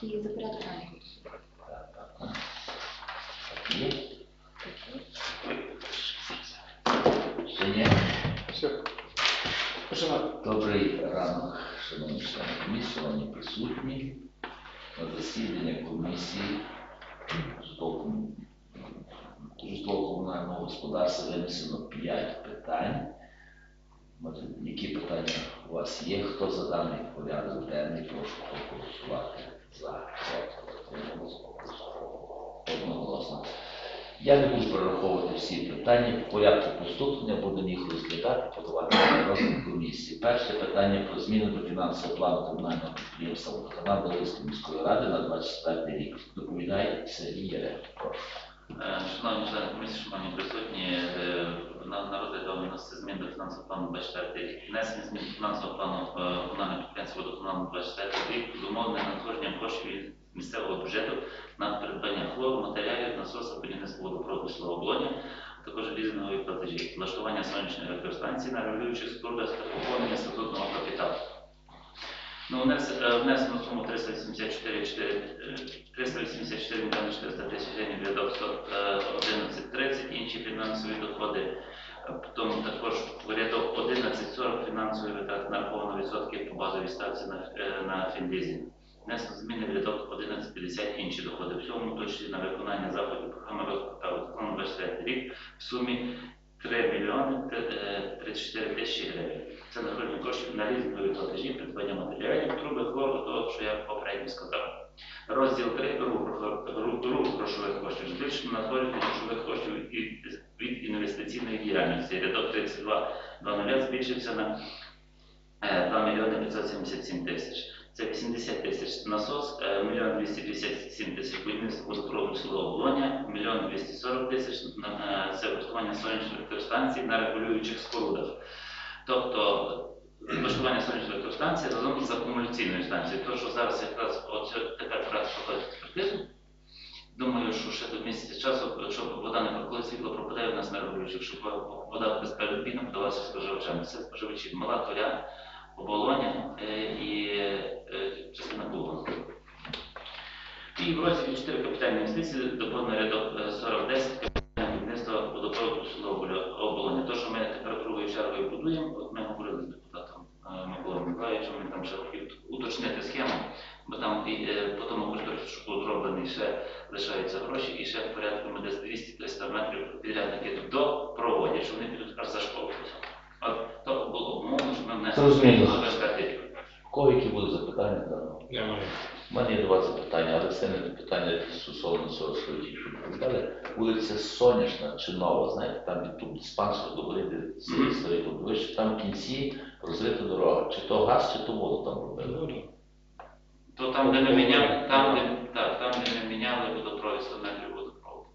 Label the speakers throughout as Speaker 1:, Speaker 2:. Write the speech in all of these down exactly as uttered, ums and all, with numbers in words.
Speaker 1: І за порядок денний.
Speaker 2: Є? Ще ні?
Speaker 3: Все.
Speaker 2: Добрий ранок, шановні члени комісії, шановні присутні. На засідання комісії житлово-комунального господарства винесено п'ять питань. Які питання у вас є? Хто за даний порядок денний? Прошу проголосувати за. Одноголосно. Я не буду перераховувати всі питання. По порядку поступлення будемо їх розглядати, подавати на розгляд комісії. Перше питання про зміни до фінансового плану комунального підприємства «Водоканал» Долинської міської ради на двадцять четвертий рік. Доповідає Сергій Єрев. Прошу.
Speaker 4: Шановні члени комісії, шановні присутні, на розгляд виноситься змін до фінансового плану двадцять четвертий рік. Внесення змін до фінансового плану комунального підприємства «Водоканал» на двадцять четвертий рік зумовлене надходженням коштів від місцевого бюджету на придбання хлору, матеріалів, насоса, будівництва водопроводу обладнання, а також лізингові платежі, влаштування сонячної електростанції на регулюючих спорудах та поповнення статутного капіталу. Ну, внесено суму триста вісімдесят чотири мільйони чотириста тисяч гривень в рядок сто одинадцять тридцять, інші фінансові доходи. Потім також в рядок одинадцять сорок фінансові витрати нараховано відсотки по базовій ставці на, на фінлізінг. Внесено зміни в рядок одинадцять п'ятдесят інші доходи. Всьому точно на виконання заходів програми розвитку та водоканалу двадцять четвертий рік в сумі три мільйони тридцять чотири тисячі гривень. Це надходження коштів на лізингові платежі, придбання матеріалів, труби, хлору, того, що я попередньо сказав. Розділ три рух грошових коштів. Збільшено надходження грошових коштів від інвестиційної діяльності. Рядок тридцять два двадцять збільшився на два мільйони п'ятсот сімдесят сім тисяч. Це вісімдесят тисяч насос, мільйон двісті п'ятдесят сім тисяч будівництво водопроводу село Оболоня, мільйон двісті сорок тисяч це влаштування сонячної електростанції на регулюючих спорудах. Тобто влаштування сонячної електростанції разом з акумуляційною станцією. То, що зараз якраз от тепер проходить експертизу, думаю, що ще до місяця часу, щоб вода не коли світло пропадає в нас на регулюючих, щоб вода безперебійно подавалася споживачам. Це споживачі Мала Толя, Оболоня і частина Булгана. І в розділі чотири капітальні інвестиції доповнено рядок сорок десять капітальне будівництво водопроводу село Оболоня. То, що ми тепер другою чергою будуємо, от ми говорили з депутатом Миколою Миколаївичем, ми там ще хотів уточнити схему, бо там і, по тому кошторису, що був зроблений, ще лишаються гроші, і ще в порядку ми десь двісті триста метрів підрядники допроводять, що вони підуть аж за школу. От то було умовно, що ми внесли до безпеки рік.
Speaker 2: Кого які будуть запитання даного?
Speaker 3: Немає.
Speaker 2: У мене є два запитання, але це не питання стосовно цього, що ви тільки відповідали. Вулиця Сонячна чи Нова, знаєте, там від тут диспансер до горіти старий подивишся, там в кінці розрита дорога. Чи то газ, чи то воду там робили?
Speaker 4: То там, де ми міняли, там, де, так, там, де ми міняли водопровід, сто метрів водопроводу.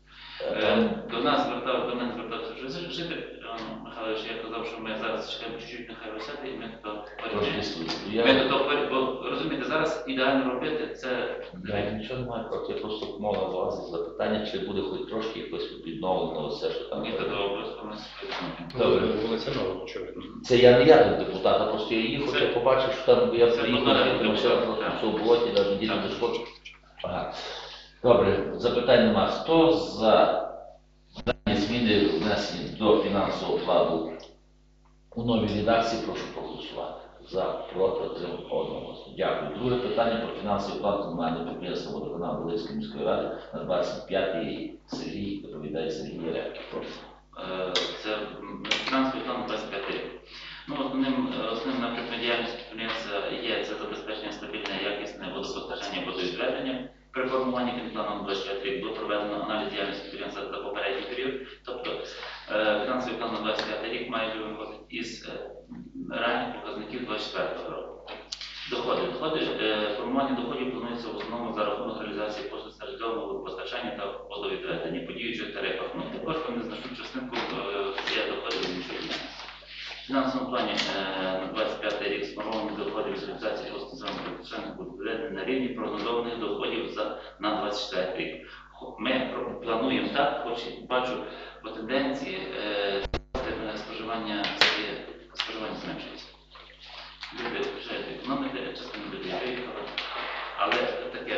Speaker 4: Е, до нас звертав, до мене звертався вже житель, Михайлович, я казав, що ми зараз чекаємо чуть-чуть, нехай висяти, і ми то порівняємо. Ми то порівняємо, бо розумієте, зараз ідеально робити, це...
Speaker 2: Я нічого не маю проти, я просто мова вас запитання, чи буде хоч трошки якось відновлено все, що там.
Speaker 4: Ні, то обов'язково ми
Speaker 2: Добре.
Speaker 3: Вулиця Нова, очевидно.
Speaker 2: Це я не я тут депутат, а просто я їхав, я побачив, що там, я
Speaker 4: Це
Speaker 2: приїхав,
Speaker 4: одна
Speaker 2: я тому що
Speaker 4: депутат,
Speaker 2: в цьому болоті, навіть дійсно не шкоджу. Ага. Добре, запитань нема. Хто за дані зміни внесені до фінансового плану у новій редакції, прошу проголосувати. За, проти, отримав одноголосно. Дякую. Друге питання про фінансовий план комунального підприємства «Водоканал» Долинської міської ради на двадцять п'ятий рік. Сергій, доповідає Сергій Єрев. Прошу.
Speaker 4: Це фінансовий план двадцять п'ятий рік. Ну, основним, основним напрямком діяльності підприємства є це забезпечення стабільне і якісне водопостачання водовідведення. При формуванні фінплану двадцять п'ятий рік було проведено аналіз діяльності підприємства за попередній період. Тобто фінансовий план на двадцять п'ятий рік майже виходить із реальних показників двадцять четвертого року. Доходи. Доходи, формування доходів планується в основному за рахунок реалізації послуг централізованого водопостачання та водовідведення по діючих тарифах. Ну, також вони значну частинку є доходів від іншої діяльності. В фінансовому плані на двадцять п'ятий рік сформовані доходів з реалізації послуг централізованого водопостачання та водовідведення на рівні прогнозованих доходів за, на двадцять четвертий рік. Ми плануємо так, хоч бачу по тенденції е, споживання, споживання зменшується. Люди починають економити, частина людей виїхала, але таке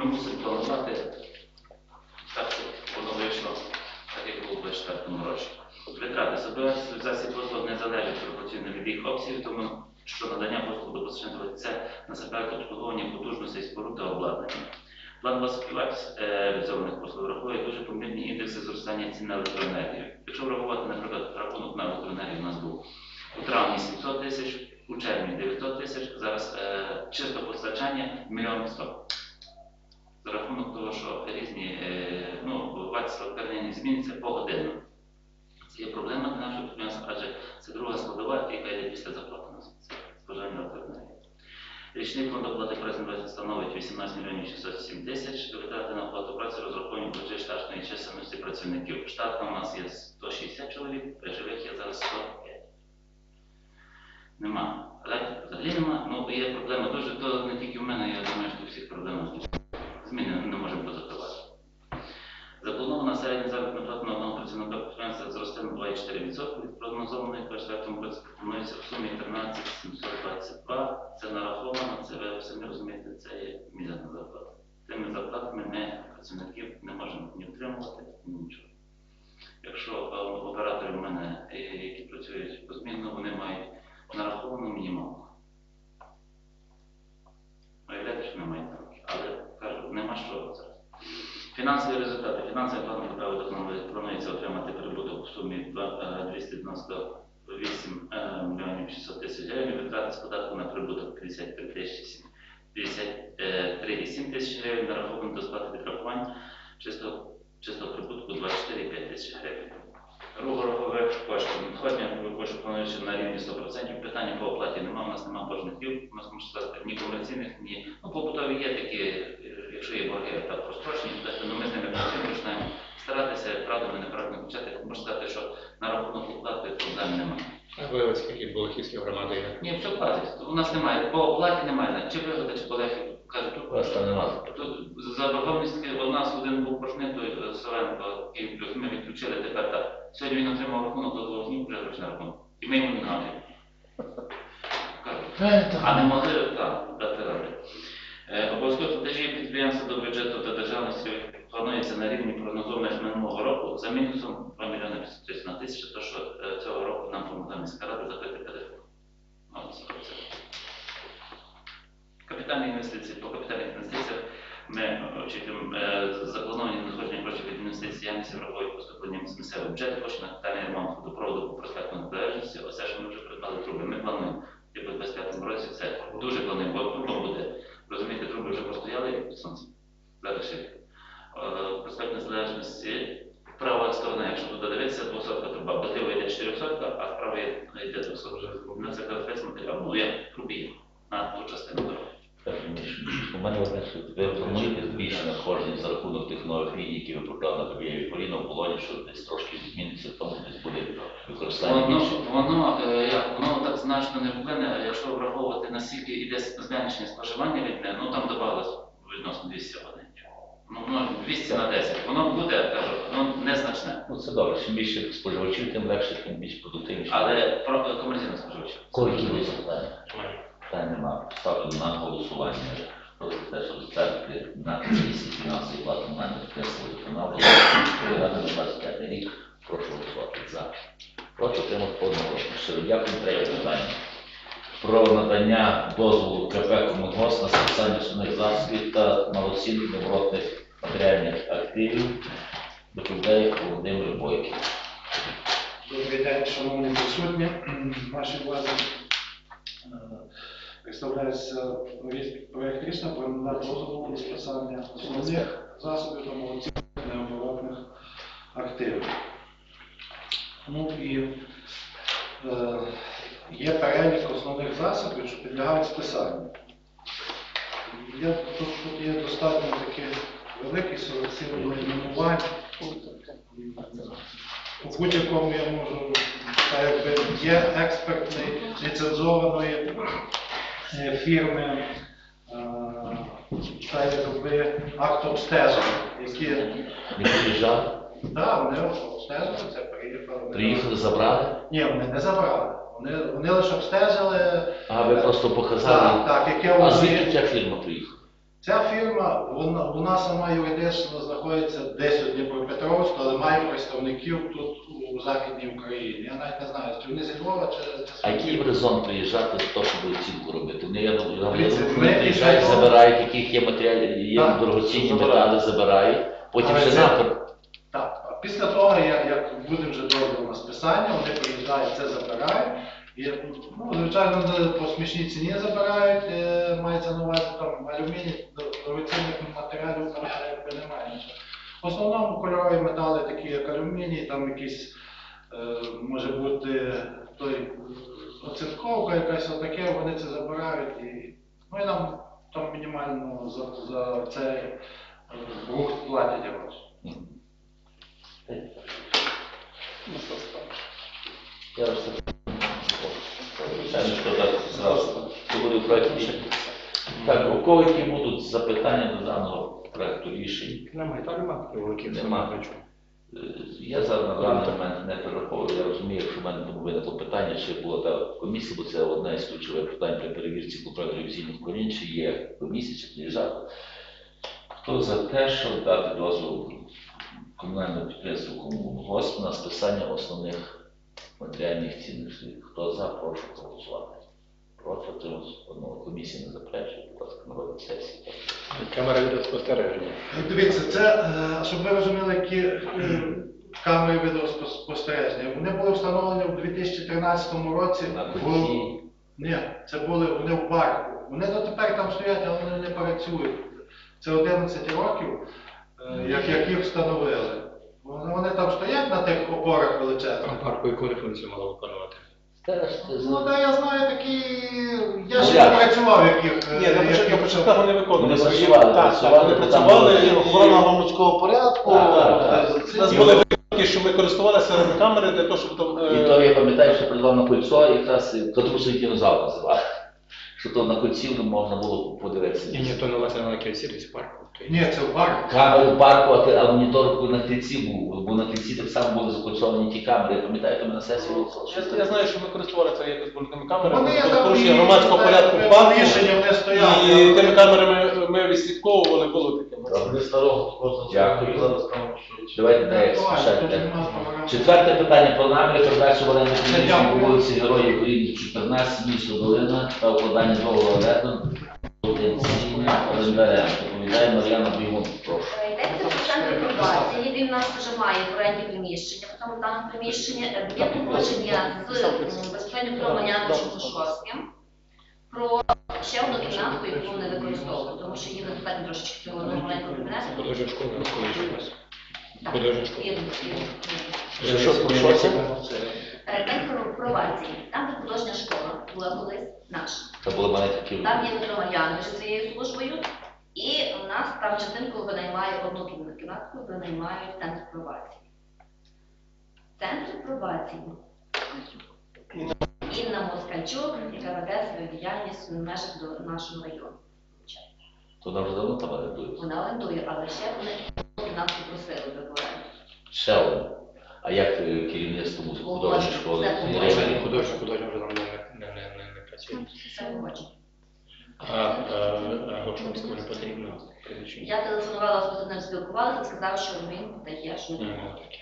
Speaker 4: ми мусимо планувати так, щоб воно вийшло так, як було в двадцять четвертому році. Витрати собівартості засіб послуг не залежать пропорційно від їх обсягів, тому що надання послуг до постачальника це насамперед обслуговування потужностей споруд та обладнання. Планова собівартість е, реалізованих послуг враховує дуже помірні індекси зростання цін на електроенергію. Якщо врахувати, наприклад, рахунок на електроенергію у нас був у травні сімсот тисяч, у червні дев'ятсот тисяч, зараз е, чисто постачання мільйон сто. За рахунок того, що різні е, ну, вартість електроенергії зміниться погодинно. Це є проблема для нашого підприємства, адже це друга складова, яка йде після заплати на споживання електроенергії. Річний фонд оплати праці становить вісімнадцять мільйонів шістсот сім тисяч. Витрати на оплату праці розраховані в штатної чисельності працівників. Штатна у нас є сто шістдесят чоловік, при живих є зараз сто п'ять. Нема. Електрики взагалі нема. Ну, є проблема дуже, то не тільки в мене, я думаю, що у всіх проблема зміни не можемо позакривати. Запланована середня заробітна плата на одного працівника підприємства зросте на два цілих чотири десятих відсотка від прогнозованої в двадцять четвертому році пропонується в сумі тринадцять тисяч сімсот двадцять два. Це нараховано, це ви самі розумієте, це є мізерна зарплата. Тими зарплатами ми працівників не можемо ні утримувати, ні нічого. Якщо е, оператори в мене, е, які працюють позмінно, вони мають нараховану мінімалку. Уявляєте, що немає там, але кажу, нема що зараз. Фінансові результати. Фінансовий план КП планується отримати прибуток в сумі двісті дев'яносто вісім мільйонів шістсот тисяч гривень, витрати з податку на прибуток п'ятдесят три тисячі п'ятдесят три цілих сім тисяч гривень, нараховано до сплати відрахувань чистого, чистого прибутку двадцять чотири цілих п'ять тисяч гривень. Рух грошових коштів. Надходження коштів планується на рівні сто відсотків. Питання по оплаті немає, у нас немає боржників, у нас, можна сказати, ні комерційних, ні... Ну, побутові є такі, якщо є борги, так прострочені, але ми з ними працюємо, починаємо старатися, правильно, неправильно включати. Можна сказати, що на рахунок оплати проблем немає.
Speaker 3: А виявить, скільки Болехівські громади є?
Speaker 4: Ні, все платять. У нас немає, по оплаті немає. Чи вигода, чи Болехів. Кажуть, тут,
Speaker 2: Вас там немає.
Speaker 4: тут заборгованість, у нас один був боржник, той Савенко, і ми відключили тепер так. Сьогодні він отримав рахунок до двох днів, вже грошей рахунок. І ми йому не нагадуємо. А не могли так, дати ради. Е, Обов'язково платежі підприємства до бюджету та державності планується на рівні прогнозованих минулого року за мінусом два мільйони п'ятсот тридцять одна тисяча, то що е, цього року нам допомогла міська рада закрити ПДФО. Капітальні інвестиції. По капітальних інвестиціях ми очікуємо е, заплановані надходження коштів від інвестицій явності враховують поступленням з місцевого бюджету, кошти на капітальний ремонт водопроводу по проспекту Незалежності. Оце, що ми вже придбали труби. Ми плануємо, типу, в двадцять п'ятому році це дуже плануємо, бо труба буде. Розумієте, труби вже простояли під сонцем. Зараз ще. Проспект Незалежності, права сторона, якщо туди дивитися, двохсотка труба. Бо йде чотирьохсотка, а вправо йде двохсотка. На це весь матеріал, ну я трубі на ту частину дороги.
Speaker 2: У мене одне, що ви плануєте збільшення надходжень за рахунок тих нових ліній, які ви продали на Бабієві Поліна в полоні, що десь трошки зміниться, в тому десь буде використання
Speaker 4: Воно,
Speaker 2: більше.
Speaker 4: воно, е, як, воно так значно не вплине, якщо враховувати, наскільки йде зменшення споживання від неї, ну там додавалось відносно двісті абонентів. Ну, воно двісті на десять. Воно буде, я кажу, воно незначне.
Speaker 2: Ну це добре, чим більше споживачів, тим легше, тим більш продуктивніше.
Speaker 4: Але про комерційне споживачів.
Speaker 2: Коли є запитання? Та нема. Ставлю на голосування. Хто за те, щоб затвердити на комісії фінансової плати комунального підприємства «Водоканал» на двадцять п'ятий рік. Прошу голосувати за. Прошу отримати одноголосно. Щиро дякую. Третє питання. Про надання дозволу КП «Комунгос» на списання основних засобів та малоцінних необоротних матеріальних активів. Доповідає Володимир Бойків.
Speaker 1: Добрий день, шановні присутні. Вашій увазі е, представляється проєкт рішення про надання дозволу на списання основних засобів та малоцінних необоротних активів. Ну і е, є перелік основних засобів, що підлягають списанню. Є, тут, тут є достатньо таких великий селекційний найменувань. У будь-якому я можу, так якби є експертної ліцензованої е, фірми, е, так якби акт обстеження, які
Speaker 2: Не приїжджали?
Speaker 1: да, вони обстежили, це приїхали.
Speaker 2: Приїхали, забрали?
Speaker 1: Ні, вони не забрали. Вони, вони лише обстежили.
Speaker 2: А ви просто показали?
Speaker 1: Так, так, яке
Speaker 2: А
Speaker 1: вони...
Speaker 2: звідки ця фірма приїхала?
Speaker 1: Ця фірма, вона, вона сама юридично знаходиться десь у Дніпропетровську, але має представників тут у Західній Україні. Я навіть не знаю, чи вони зі Львова, чи... чи
Speaker 2: А який резон приїжджати до того, щоб оцінку робити? Вони, я думаю, вони
Speaker 1: Дивіться, ми
Speaker 2: приїжджають,
Speaker 1: після того-
Speaker 2: забирають, яких є матеріали, є
Speaker 1: Так,
Speaker 2: дорогоцінні
Speaker 1: забирають.
Speaker 2: метали, забирають, потім
Speaker 1: Але
Speaker 2: ще
Speaker 1: це-
Speaker 2: напад.
Speaker 1: Так, а після того, як, як буде вже дозвіл на списання, вони приїжджають, це забирають. І, ну, звичайно, не по смішній ціні забирають, е, мається на увазі там алюміній, дорогоцінних матеріалів там якби немає нічого. В основному кольорові метали, такі як алюміній, там якісь, е, може бути той е, оцинковка якась отаке, вони це забирають. І, ну і нам там мінімально за, за цей е, брухт платять гроші.
Speaker 2: Я вже звичайно, що так зразу буде проєкт рішення. Так, у кого які будуть запитання до даного проєкту рішень?
Speaker 3: Немає, там немає великих
Speaker 2: Нема.
Speaker 3: сумів.
Speaker 2: Е, Я зараз на даний момент не перераховую, я розумію, що в мене тому виникло питання, чи була та комісія, бо це одне із ключових питань при перевірці контрольно-ревізійних колін, чи є комісія, чи приїжджати. Хто за те, щоб дати дозвіл комунальному підприємству «Комунгосп» на списання основних матеріальних цінностей? Хто за, прошу проголосувати. Проти, отримався одного. Комісія не заперечує, будь ласка, на розгляд сесії.
Speaker 3: Камера відеоспостереження.
Speaker 1: Дивіться, це, е, щоб ви розуміли, які е, камери відеоспостереження. Вони були встановлені у дві тисячі тринадцятому році.
Speaker 2: На
Speaker 1: в-
Speaker 2: кольці.
Speaker 1: Ні, це були вони в парку. Вони дотепер там стоять, але вони не працюють. Це одинадцять років, е, як, як їх встановили. Вони, вони там стоять на тих опорах величезних.
Speaker 3: Там парку яку функцію мала виконувати?
Speaker 2: Теж це
Speaker 1: Ну,
Speaker 2: за-
Speaker 1: та я знаю такі. Я
Speaker 2: Ну,
Speaker 1: ще
Speaker 2: як?
Speaker 1: не працював, яких. е,
Speaker 5: Ні, на
Speaker 1: яких-
Speaker 5: початку, на початку вони виконували.
Speaker 2: Вони
Speaker 5: свої-
Speaker 2: працювали,
Speaker 5: так,
Speaker 2: працювали,
Speaker 5: так, вони
Speaker 2: бо там
Speaker 5: працювали.
Speaker 2: були-
Speaker 5: і
Speaker 6: Охорона громадського порядку.
Speaker 2: Так, так, так.
Speaker 5: У нас були випадки, що ми користувалися цими камери для того, щоб там... е,
Speaker 2: І то я пам'ятаю, що придбав на кольцо, якраз то тому що динозавр називав. Що то на кольці можна було подивитися.
Speaker 3: Ні, ні, то не власне на кільці парку.
Speaker 1: Ні, це в парку.
Speaker 2: Камери в парку, а, ти- а монітор на кільці був, бо на кільці так само були закольцовані ті камери. Я пам'ятаю, то ми на сесії голосували, що
Speaker 5: Я,
Speaker 2: це-
Speaker 5: я знаю, що ми користувалися якось великими камерами,
Speaker 1: Вони
Speaker 5: для
Speaker 1: там
Speaker 5: порушення
Speaker 1: і-
Speaker 5: громадського
Speaker 1: так,
Speaker 5: порядку
Speaker 1: ми
Speaker 5: в парку.
Speaker 1: повішені, вони стояли.
Speaker 5: І тими камерами ми відслідковували, було таке.
Speaker 2: Добре.
Speaker 6: старого кожного.
Speaker 2: Дякую.
Speaker 6: Зараз там що.
Speaker 2: Давайте не
Speaker 1: Тут
Speaker 2: спішайте.
Speaker 1: нема програми.
Speaker 2: Четверте питання про наміри передачі в оренду приміщень
Speaker 1: Дякую.
Speaker 2: по вулиці Героїв України, чотирнадцять, місто Долина та укладання договору оренду потенційним орендарем. Доповідає Мар'яна Бігун. Прошу.
Speaker 7: Йдеться про центр пробації, він у нас вже має в оренді приміщення, в тому даному приміщенні є погодження з м, безпосередньо про Маняночем Шостим про ще одну кімнатку, яку вони використовують, тому що їм достатньо трошечки цього одного маленького кабінету.
Speaker 3: Художня школа колись.
Speaker 7: Так,
Speaker 3: Художня школа.
Speaker 7: є, є, є.
Speaker 2: Що, що, про що це?
Speaker 7: Е, Центр пробації, там де художня школа була колись наша.
Speaker 2: Це були маленькі кілька.
Speaker 7: Там є Петро Мар'янович зі своєю службою, і у нас там частинку винаймає одну кімнату, кімнатку винаймають центр пробації. Центр пробації. Інна Москальчук, яка веде свою діяльність в межах до нашого району.
Speaker 2: То вона вже давно там орендується.
Speaker 7: Вона орендує, але ще вони кімнатку просили в оренду.
Speaker 2: Ще один. А як е, керівництво музики художньої школи?
Speaker 7: Це
Speaker 2: Ірина?
Speaker 3: Художня, художня, художня вже там не, не, не, не, не працює.
Speaker 7: Це погоджено.
Speaker 3: А, а, а Гошумському не потрібно приміщення?
Speaker 7: Я телефонувала, з ним спілкувалася, сказав, що він дає, що не
Speaker 3: Ага,
Speaker 7: треба.
Speaker 3: таке.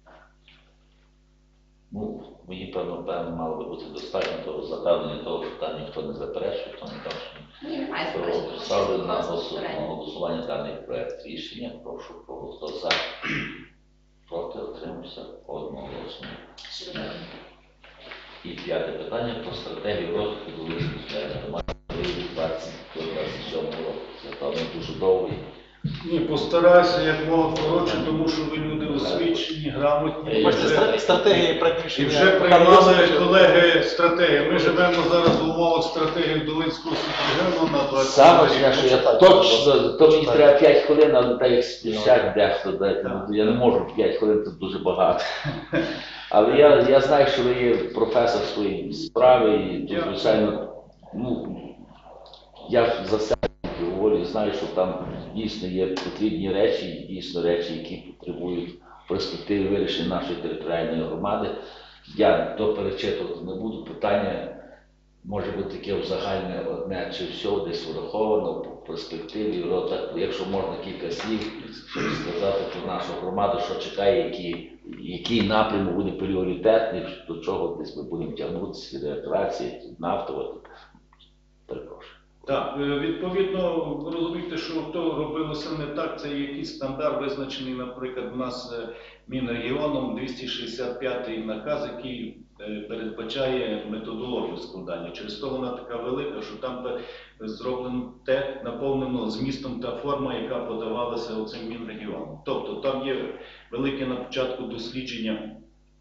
Speaker 2: Ну, мені, певно, певно, мало би бути достатньо того запевнення того, що там ніхто не заперечує, то не так, що
Speaker 7: Ні, немає
Speaker 2: То
Speaker 7: заперечень.
Speaker 2: ставлю на
Speaker 7: Просто
Speaker 2: голосу- на
Speaker 7: попередньо.
Speaker 2: голосування даний проект рішення. Прошу проголосувати за. Проти отримався одноголосно.
Speaker 7: Щиро дякую.
Speaker 2: І п'яте питання про стратегію розвитку Долинської територіальної громади двадцять до двадцять сьомого року. Це певно дуже довгий.
Speaker 6: Ні, постарайся як мого коротше, тому що ви люди освічені, грамотні. І
Speaker 5: Бачите,
Speaker 6: вже,
Speaker 5: стра- стратегії проект
Speaker 6: і
Speaker 5: рішення.
Speaker 6: вже приймали колеги стратегії. Ми живемо зараз в умовах стратегії Долинського суперрегіону на двадцять.
Speaker 2: Саме ж, що я точно, то мені треба п'ять хвилин, але так як спішать дехто, дайте, я не можу п'ять хвилин, це дуже багато. Але я, я знаю, що ви є професор своєї справи, і тут, звичайно, ну, я за себе говорю, знаю, що там дійсно є потрібні речі, дійсно речі, які потребують перспективи вирішення нашої територіальної громади. Я то перечитувати не буду. Питання може бути таке узагальне одне, чи все десь враховано, перспективі, розвитку, якщо можна кілька слів, щоб сказати про нашу громаду, що чекає, які, який напрямок буде пріоритетний, до чого десь ми будемо тягнутися від реакції, нафтова. Перепрошую.
Speaker 6: Так, е, відповідно, ви розумієте, що то робилося не так, це якийсь стандарт визначений, наприклад, у нас е, Мінрегіоном двісті шістдесят п'ятий наказ, який е, передбачає методологію складання. Через то вона така велика, що там те, зроблено те, наповнено змістом та форма, яка подавалася оцим Мінрегіоном. Тобто там є велике на початку дослідження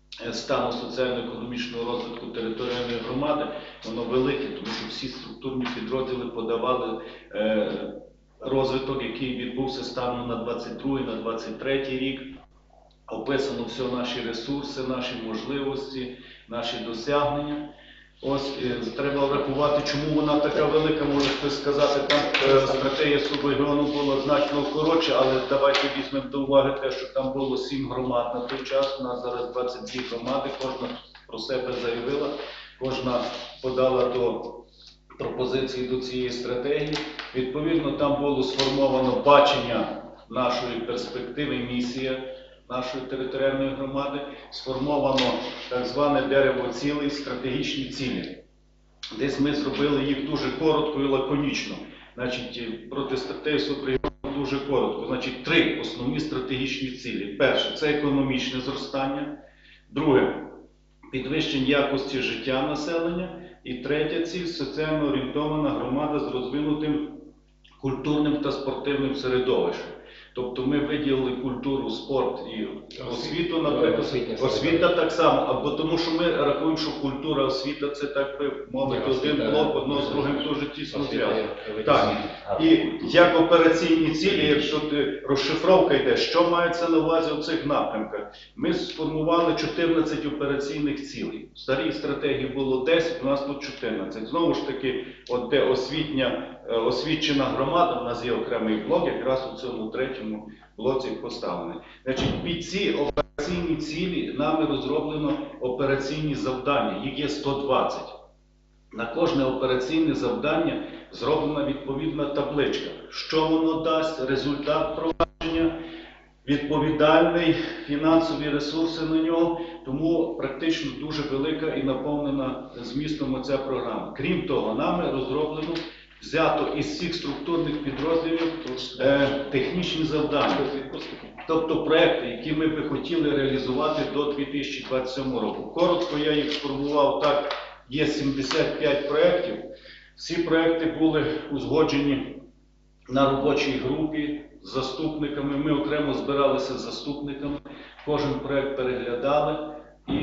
Speaker 6: стану соціально-економічного розвитку територіальної громади, воно велике, тому що всі структурні підрозділи подавали е, розвиток, який відбувся станом на двадцять другий, на двадцять третій рік. Описано все наші ресурси, наші можливості, наші досягнення. Ось е, треба врахувати, чому вона така велика, може хтось сказати, там е, стратегія субрегіону була значно коротша, але давайте візьмемо до уваги те, що там було сім громад на той час, у нас зараз двадцять дві громади, кожна про себе заявила, кожна подала до пропозиції до цієї стратегії. Відповідно, там було сформовано бачення нашої перспективи, місія нашої територіальної громади, сформовано так зване дерево цілей, стратегічні цілі. Десь ми зробили їх дуже коротко і лаконічно. Значить, проти стратегії субрегіону дуже коротко. Значить, три основні стратегічні цілі. Перше – це економічне зростання. Друге – підвищення якості життя населення. І третя ціль – соціально орієнтована громада з розвинутим культурним та спортивним середовищем. Тобто ми виділили культуру, спорт і освіту, наприклад, освіта так само, або тому що ми рахуємо, що культура, освіта – це так би мовити один блок, одно з другим дуже тісно зв'язано. Так, і як операційні цілі, якщо ти, розшифровка йде, що мається на увазі у цих напрямках? Ми сформували чотирнадцять операційних цілей. В старій стратегії було десять, у нас тут чотирнадцять. Знову ж таки, от де освітня, освічена громада, у нас є окремий блок, якраз у цьому третьому блоці поставлений. Значить, під ці операційні цілі нами розроблено операційні завдання, їх є сто двадцять. На кожне операційне завдання зроблена відповідна табличка. Що воно дасть, результат провадження, відповідальний, фінансові ресурси на нього, тому практично дуже велика і наповнена змістом оця програма. Крім того, нами розроблено, взято із всіх структурних підрозділів е, технічні завдання. Тобто проекти, які ми би хотіли реалізувати до дві тисячі двадцять сьомого року. Коротко я їх сформував так, є сімдесят п'ять проєктів. Всі проекти були узгоджені на робочій групі з заступниками. Ми окремо збиралися з заступниками, кожен проект переглядали і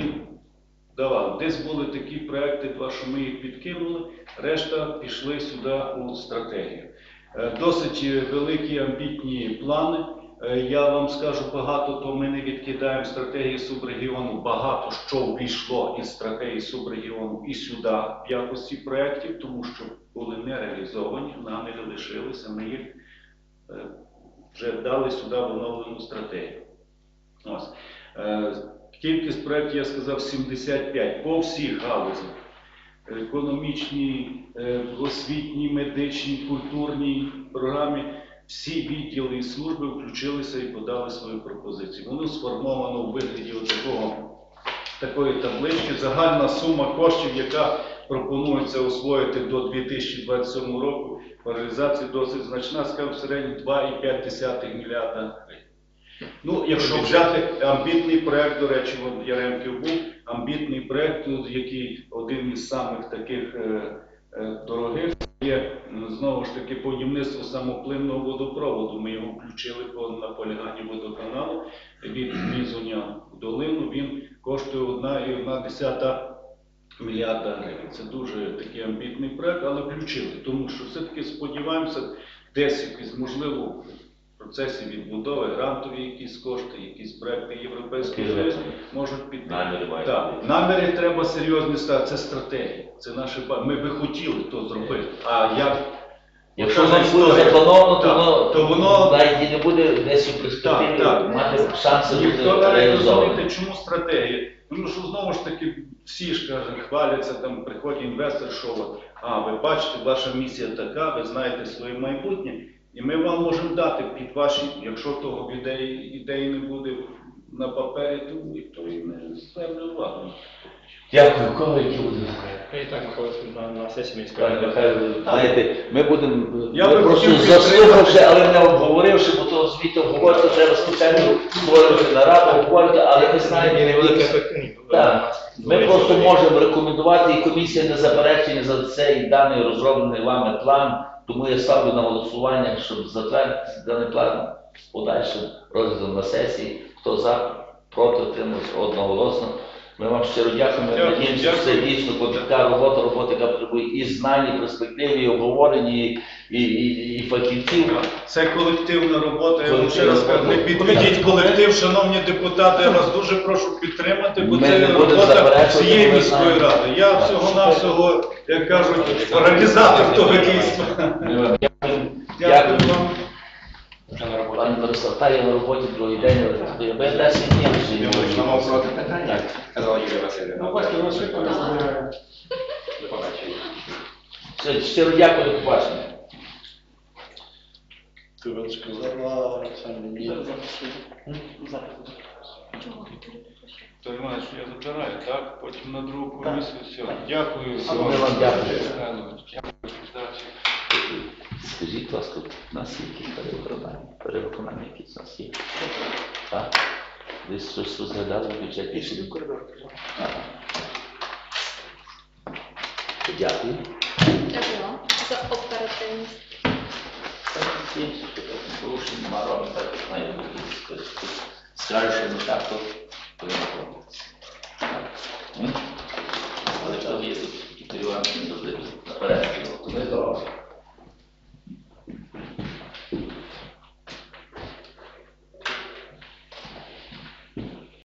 Speaker 6: давали. Десь були такі проекти, два, що ми їх підкинули, решта пішли сюди у стратегію. Досить великі амбітні плани. Я вам скажу багато, то ми не відкидаємо стратегії субрегіону, багато що ввійшло із стратегії субрегіону і сюди в якості проєктів, тому що були не реалізовані, нами не лишилися, ми їх вже дали сюди в оновлену стратегію. Ось. Кількість проєктів, я сказав, сімдесят п'ять по всіх галузях. Економічній, освітній, медичній, культурній програмі. Всі відділи і служби включилися і подали свою пропозицію. Воно сформовано у вигляді такого, такої таблички. Загальна сума коштів, яка пропонується освоїти до дві тисячі двадцять сьомого року, по реалізації досить значна, скажімо, в середньому два і п'ять десятих мільярда гривень. Ну, якщо взяти амбітний проєкт, до речі, от Яремків був, амбітний проєкт, який один із самих таких е, е, дорогих, є, знову ж таки, будівництво самоплинного водопроводу. Ми його включили по наполяганню водоканалу від Мізуня в долину. Він коштує одна і одна десята мільярда гривень. Це дуже такий амбітний проєкт, але включили. Тому що все-таки сподіваємося, десь якийсь, можливо, в процесі відбудови, грантові якісь кошти, якісь проекти Європейського Союзу можуть піти.
Speaker 2: Наміри мають.
Speaker 6: Так, наміри треба серйозні ставити. Це стратегія. Це наше ба- Ми би хотіли то зробити. А як?
Speaker 2: Якщо
Speaker 6: Ота
Speaker 2: не буде
Speaker 6: історія.
Speaker 2: заплановано, то
Speaker 6: Так,
Speaker 2: воно,
Speaker 6: то воно-
Speaker 2: навіть і не буде десь у перспективі
Speaker 6: Так, так.
Speaker 2: мати шанси бути
Speaker 6: Ніхто навіть
Speaker 2: реалізованим.
Speaker 6: розумієте, чому стратегія? Тому що знову ж таки всі ж кажуть, хваляться, там приходить інвестор, що от, а ви бачите, ваша місія така, ви знаєте своє майбутнє, і ми вам можемо дати під ваші, якщо того ідеї, ідеї не буде на папері, то ніхто і не зверне увагу.
Speaker 2: Дякую. У кого які будуть?
Speaker 3: І так, Михайло, на, на сесії міської
Speaker 2: Пане
Speaker 3: ради.
Speaker 2: Михайло, знаєте, ми будемо,
Speaker 6: Я
Speaker 2: ми
Speaker 6: би
Speaker 2: просто
Speaker 6: хотів
Speaker 2: заслухавши, але не обговоривши, бо то звідти обговорити, треба спеціально створювати нараду, обговорити, але ми знаємо,
Speaker 3: Невелика
Speaker 2: які-
Speaker 3: ефективність.
Speaker 2: Так. Ми просто можемо рекомендувати, і комісія не заперечення за цей даний розроблений вами план, тому я ставлю на голосування, щоб затвердити даний план з подальшим розглядом на сесії. Хто за, проти, утримався одноголосно. Ми вам щиро дякуємо. Ми
Speaker 6: Дякую,
Speaker 2: надіємося, що це
Speaker 6: дякую.
Speaker 2: дійсно клопітка робота, робота, яка потребує і знань, і перспектив, і обговорення, і, і, і, і фахівців.
Speaker 6: Це колективна робота, я вам
Speaker 2: Колективна
Speaker 6: ще раз кажу, не
Speaker 2: робота.
Speaker 6: підведіть колектив, шановні депутати, я вас дуже прошу підтримати, бо
Speaker 2: Ми
Speaker 6: це
Speaker 2: не будемо
Speaker 6: робота
Speaker 2: заперечувати,
Speaker 6: всієї
Speaker 2: ми
Speaker 6: міської
Speaker 2: знаємо.
Speaker 6: ради. Я
Speaker 2: Так.
Speaker 6: всього-навсього, як кажуть, організатор того дійства.
Speaker 2: Ми вам дякуємо.
Speaker 6: Дякую вам.
Speaker 3: Вже на роботі.
Speaker 2: Пане Мирослав, та я на роботі другий день, але ви десять днів вже.
Speaker 8: Нам проти питання, казала Юлія Васильівна.
Speaker 5: Ну, бачите, воно швидко не збирає.
Speaker 8: До побачення.
Speaker 2: Все, щиро дякую, до побачення.
Speaker 6: Той має, що я забираю, так? Потім на другу комісію, все. Дякую.
Speaker 2: Ми вам дякуємо.
Speaker 6: Дякую.
Speaker 2: Скажіть, будь ласка, у нас є якісь перевиконання, перевиконання якісь у нас є. Так? Десь щось розглядали в бюджеті?
Speaker 5: Пішли в коридор.
Speaker 2: Ага. Дякую.
Speaker 9: Дякую вам за оперативність.
Speaker 2: Порушень нема, робимо так, як має бути. Хтось скаже, що не так, то повинно робитися. Але коли є тут і переванки, то наперед, то ми здорово.